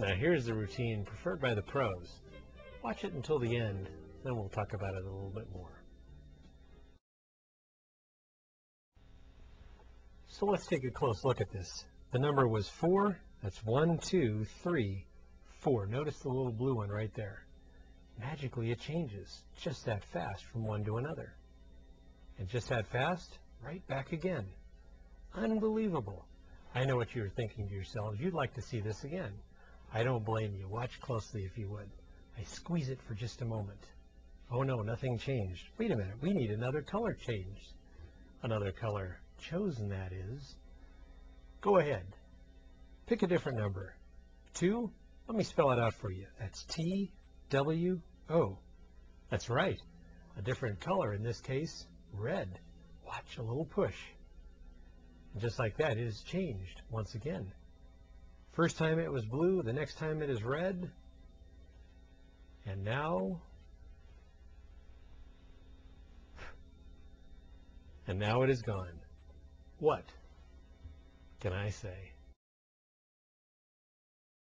Now here's the routine preferred by the pros. Watch it until the end, then we'll talk about it a little bit more. So let's take a close look at this. The number was 4. That's 1, 2, 3, 4. Notice the little blue one right there. Magically it changes just that fast from one to another. And just that fast, right back again. Unbelievable. I know what you're thinking to yourselves. You'd like to see this again. I don't blame you. Watch closely if you would. I squeeze it for just a moment. Oh no, nothing changed. Wait a minute, we need another color changed. Another color chosen, that is. Go ahead. Pick a different number. 2? Let me spell it out for you. That's T-W-O. That's right. A different color, in this case, red. Watch, a little push. And just like that, it is changed once again. First time it was blue, the next time it is red. And now it is gone. What can I say?